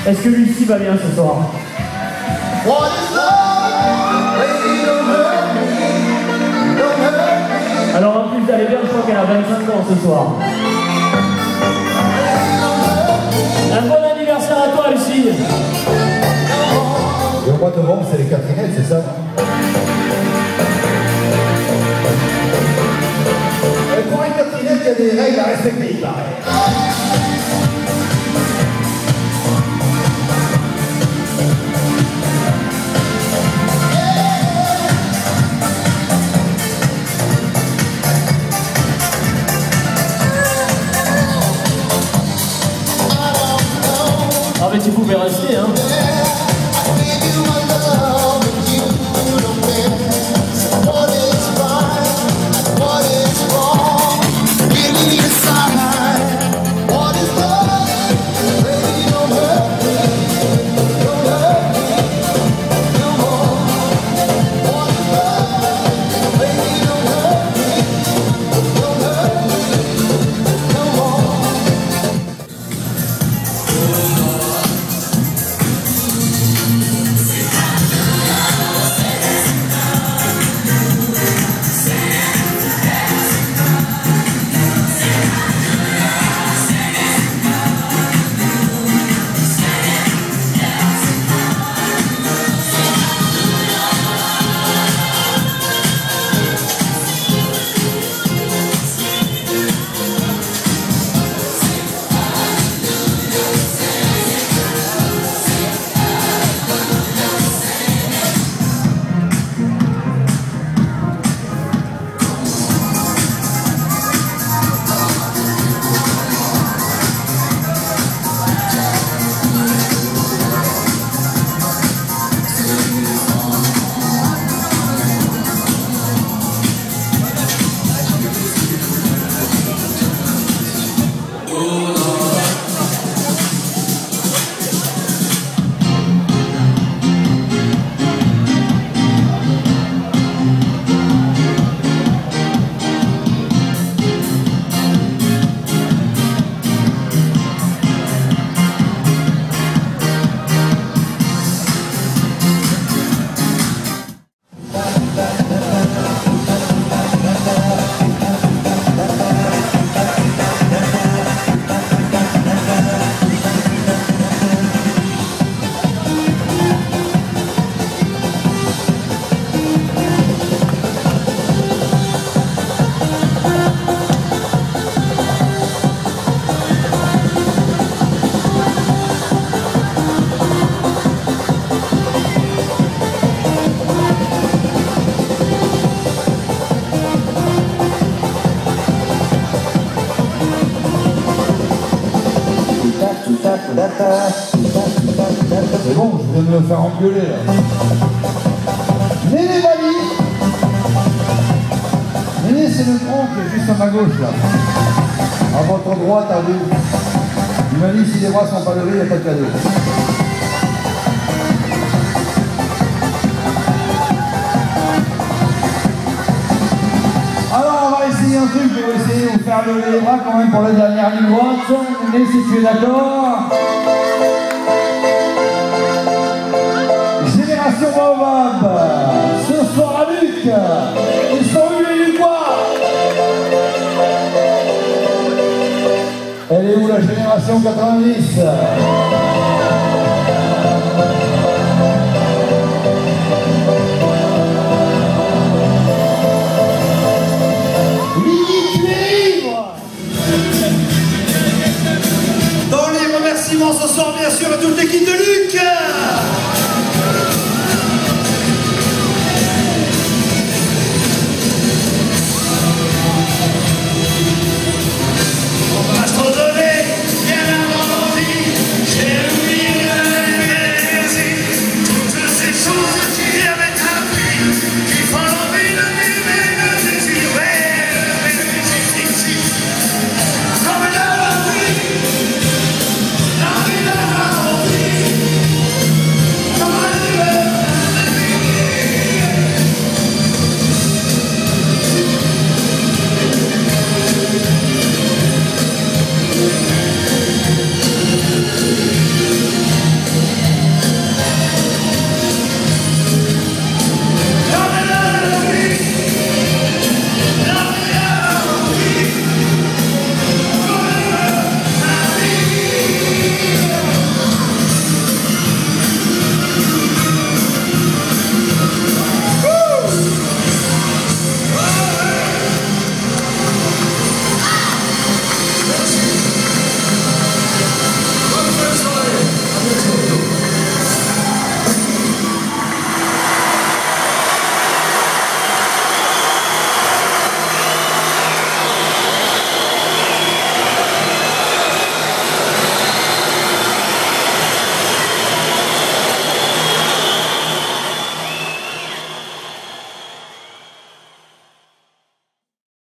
Est-ce que Lucie va bien ce soir? Alors en plus d'aller bien, je crois qu'elle a 25 ans ce soir. Un bon anniversaire à toi, Lucie. Et au mois de novembre, c'est les Catherinettes, c'est ça? Et pour les Catherinettes, il y a des règles à respecter, il paraît. Ah mais tu pouvais rester, hein. C'est bon, je viens de me faire engueuler là. Néné Bali. Néné, c'est le tronc qui est juste à ma gauche là. À votre droite, à vous. Il m'a dit si les bras sont pas levés, il n'y a pas de cadeau. Alors on va essayer un truc, je vais essayer de vous faire lever les bras quand même pour la dernière ligne droite. Néné, si tu es d'accord. Génération Baobab, ce soir à Luc, ils sont hués du bois. Elle est où la génération 90? Lily, tu es libre. Dans les remerciements ce soir, bien sûr, à toute l'équipe de Luc.